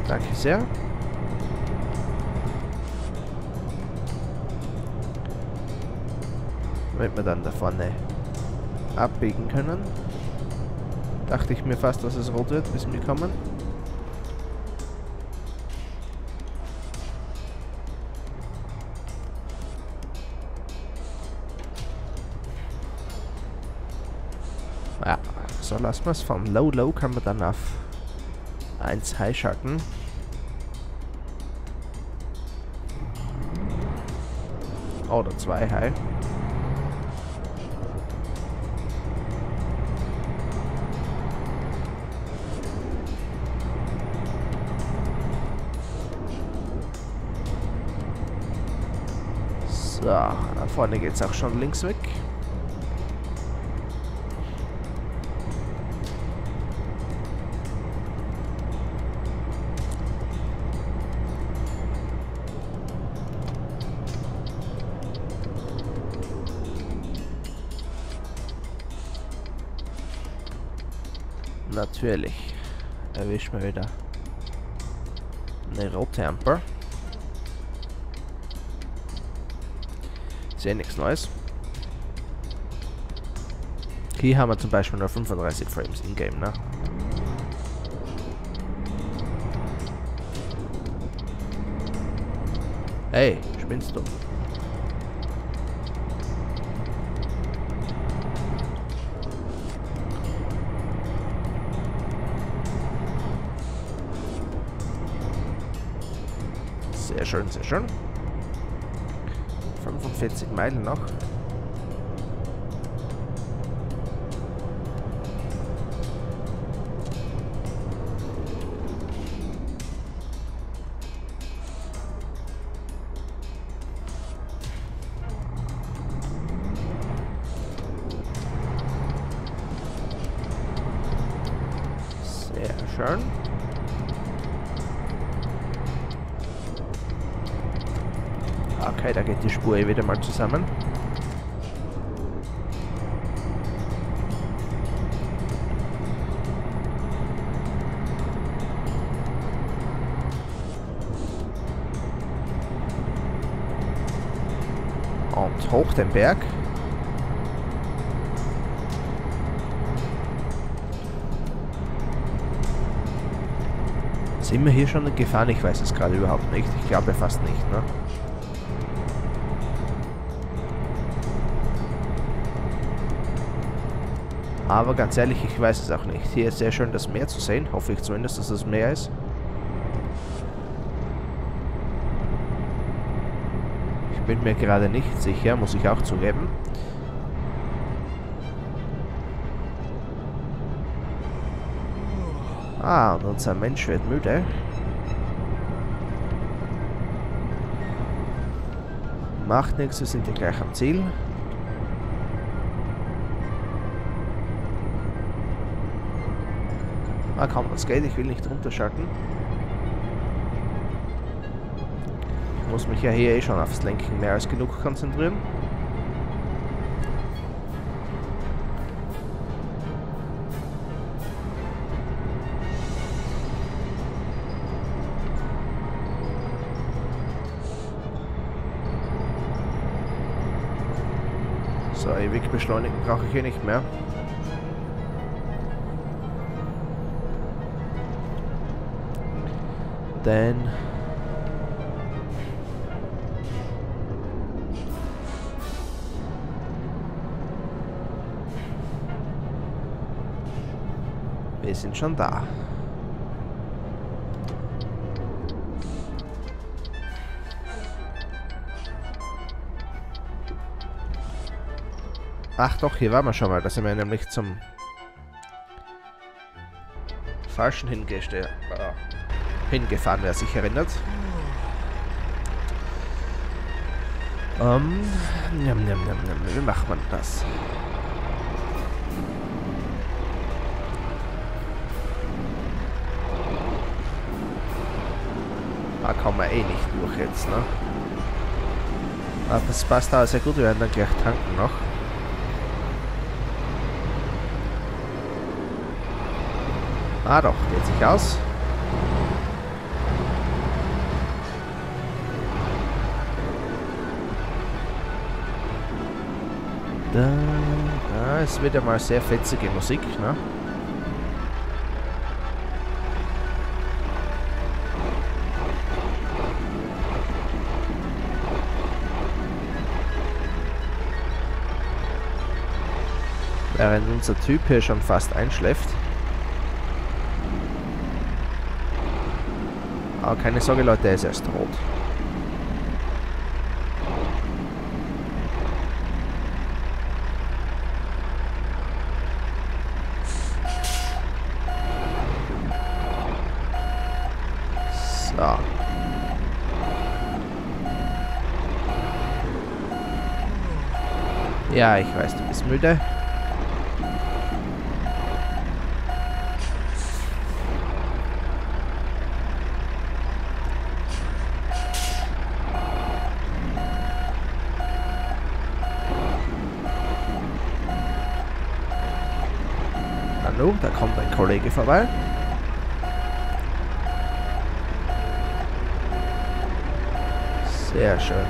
Danke sehr. Damit wir dann da vorne abbiegen können. Dachte ich mir fast, dass es rot wird, bis wir kommen. Ja, so lassen wir es. Vom Low kann man dann auf 1 High schalten. Oder 2 High. So, da vorne geht es auch schon links weg. Natürlich erwischt man wieder eine rote Ampel. Ist ja nichts Neues. Hier haben wir zum Beispiel nur 35 Frames in-game, ne? Hey, spinnst du? Sehr schön, sehr schön. 45 Meilen noch. Sehr schön. Okay, da geht die Spur wieder mal zusammen. Und hoch den Berg. Sind wir hier schon gefahren? Ich weiß es gerade überhaupt nicht. Ich glaube fast nicht, ne? Aber ganz ehrlich, ich weiß es auch nicht. Hier ist sehr schön das Meer zu sehen. Hoffe ich zumindest, dass das Meer ist. Ich bin mir gerade nicht sicher, muss ich auch zugeben. Ah, und unser Mensch wird müde. Macht nichts, wir sind ja gleich am Ziel. Ah, komm, das geht, ich will nicht runterschalten. Ich muss mich ja hier eh schon aufs Lenken mehr als genug konzentrieren. So, ewig beschleunigen brauche ich hier nicht mehr. Denn wir sind schon da. Ach doch, hier waren wir schon mal. Da sind wir nämlich zum falschen hingefahren, wer sich erinnert. Wie macht man das? Da kommen wir eh nicht durch jetzt, ne? Aber das passt auch sehr gut, wir werden dann gleich tanken noch. Ah doch, geht sich aus. Da, es wird ja mal sehr fetzige Musik, ne? Während unser Typ hier schon fast einschläft. Aber keine Sorge, Leute, er ist erst tot. So. Ja, ich weiß, du bist müde. Hallo, da kommt ein Kollege vorbei. Sehr schön.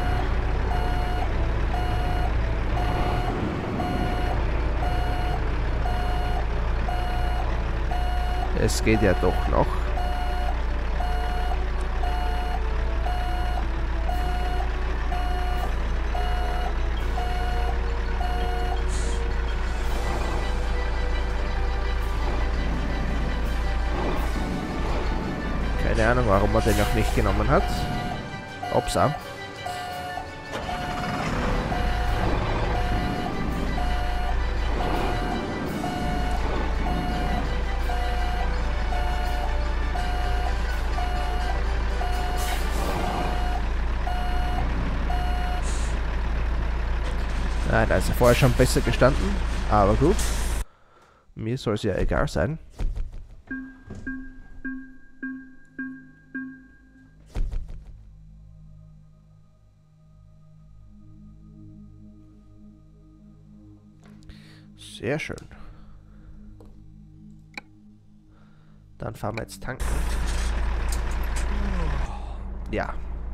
Es geht ja doch noch. Keine Ahnung, warum er den noch nicht genommen hat. Upsa. Ja, da ist er vorher schon besser gestanden, aber gut. Mir soll es ja egal sein. Sehr schön. Dann fahren wir jetzt tanken. Ja.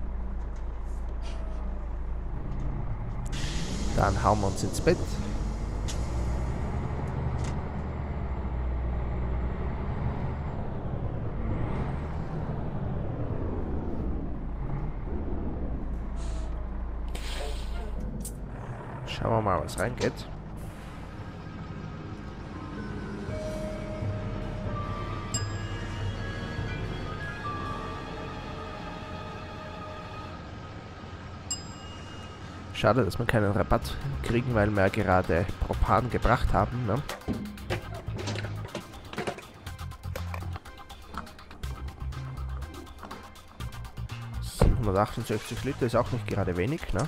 Dann hauen wir uns ins Bett. Schauen wir mal, was reingeht. Schade, dass wir keinen Rabatt kriegen, weil wir gerade Propan gebracht haben. Ne? Das sind 168 Liter, ist auch nicht gerade wenig. Ne?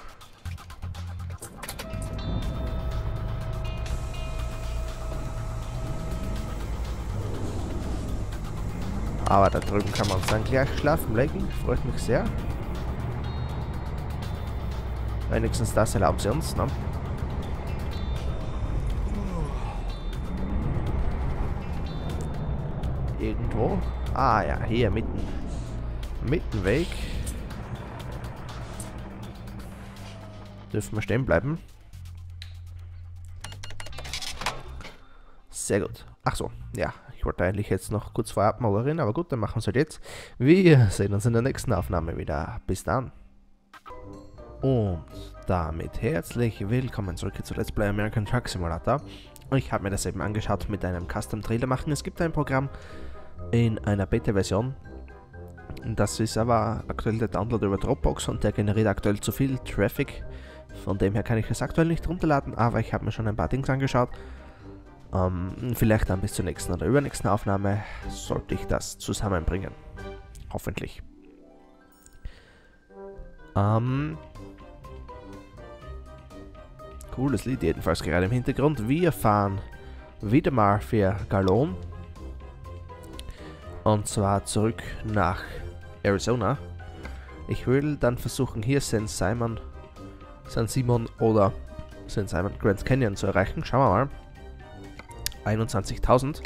Aber da drüben kann man uns dann gleich schlafen legen. Freut mich sehr. Wenigstens das erlauben sie uns, ne? Irgendwo. Ah ja, hier mitten. Mittenweg. Dürfen wir stehen bleiben. Sehr gut. Ach so, ja. Ich wollte eigentlich jetzt noch kurz vorab mal reden, aber gut, dann machen wir es halt jetzt. Wir sehen uns in der nächsten Aufnahme wieder. Bis dann. Und damit herzlich willkommen zurück zu Let's Play American Truck Simulator. Ich habe mir das eben angeschaut mit einem Custom Trailer machen. Es gibt ein Programm in einer Beta-Version. Das ist aber aktuell der Download über Dropbox und der generiert aktuell zu viel Traffic. Von dem her kann ich es aktuell nicht runterladen, aber ich habe mir schon ein paar Dings angeschaut. Vielleicht dann bis zur nächsten oder übernächsten Aufnahme sollte ich das zusammenbringen. Hoffentlich. Cooles Lied jedenfalls gerade im Hintergrund. Wir fahren wieder mal für Galon. Und zwar zurück nach Arizona. Ich will dann versuchen, hier San Simon oder San Simon Grand Canyon zu erreichen. Schauen wir mal. 21.000.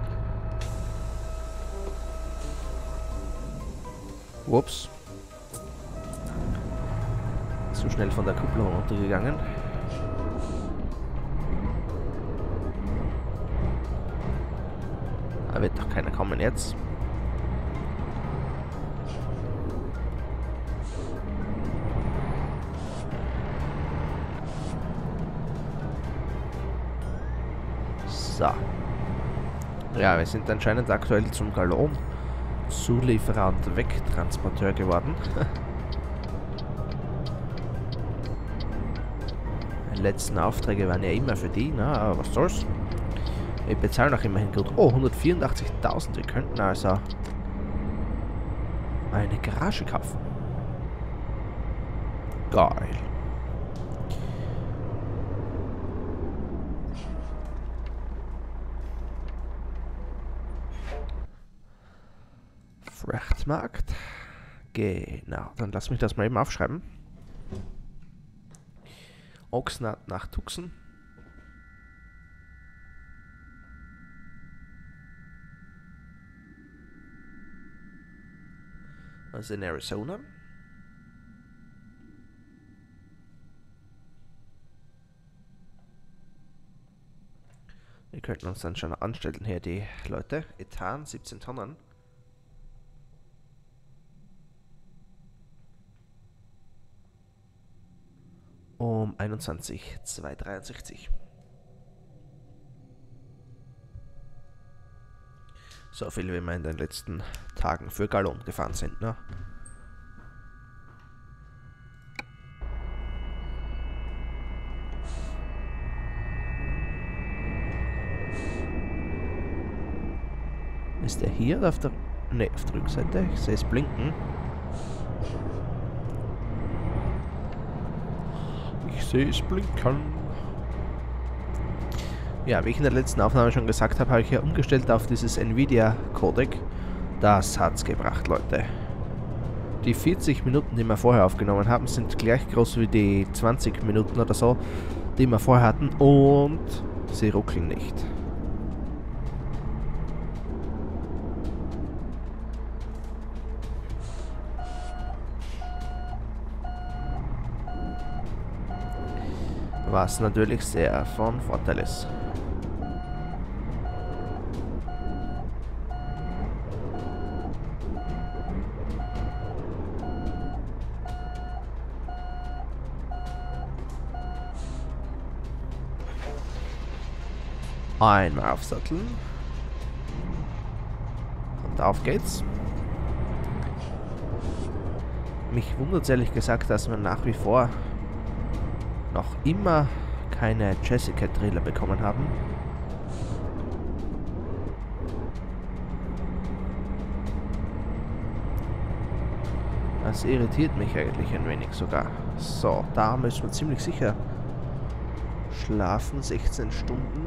Ups. So schnell von der Kuppel runtergegangen. Da wird doch keiner kommen jetzt. So. Ja, wir sind anscheinend aktuell zum Gallon Zulieferant Wegtransporteur geworden. Die letzten Aufträge waren ja immer für die, ne? Aber was soll's? Wir bezahlen auch immerhin gut. Oh, 184.000. Wir könnten also eine Garage kaufen. Geil. Frachtmarkt. Genau, dann lass mich das mal eben aufschreiben. Oxnard nach Tucson. Also in Arizona. Wir könnten uns dann schon anstellen hier, die Leute. Ethan, 17 Tonnen. Um 21,263. So viel wie wir in den letzten Tagen für Gallon gefahren sind, ne? Ist der hier oder auf der... Ne, auf der Rückseite? Ich sehe es blinken. Ich sehe es blinken. Ja, wie ich in der letzten Aufnahme schon gesagt habe, habe ich ja umgestellt auf dieses Nvidia-Codec. Das hat's gebracht, Leute. Die 40 Minuten, die wir vorher aufgenommen haben, sind gleich groß wie die 20 Minuten oder so, die wir vorher hatten. Und sie ruckeln nicht. Was natürlich sehr von Vorteil ist. Einmal aufsatteln. Und auf geht's. Mich wundert ehrlich gesagt, dass wir nach wie vor noch immer keine Jessica-Trailer bekommen haben. Das irritiert mich eigentlich ein wenig sogar. So, da müssen wir ziemlich sicher schlafen. 16 Stunden.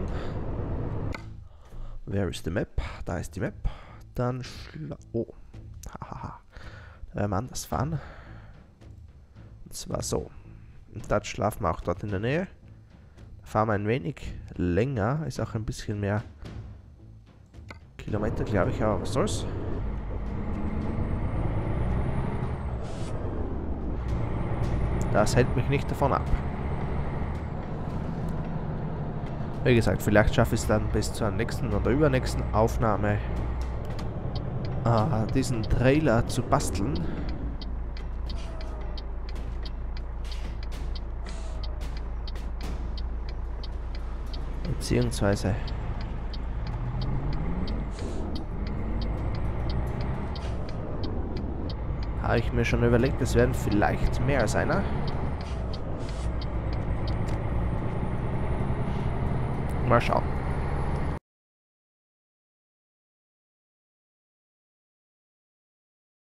Where is the map? Da ist die Map. Dann oh. Hahaha. Da werden wir anders fahren. Und zwar so. Und dort schlafen wir auch dort in der Nähe. Da fahren wir ein wenig länger. Ist auch ein bisschen mehr Kilometer, glaube ich, aber was soll's. Das hält mich nicht davon ab. Wie gesagt, vielleicht schaffe ich es dann bis zur nächsten oder übernächsten Aufnahme, diesen Trailer zu basteln. Beziehungsweise habe ich mir schon überlegt, es werden vielleicht mehr als einer. Mal schauen.